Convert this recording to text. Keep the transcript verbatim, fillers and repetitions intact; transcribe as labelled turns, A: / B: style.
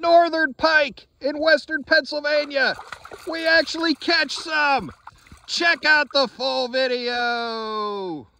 A: northern pike in western Pennsylvania. We actually catch some. Check out the full video.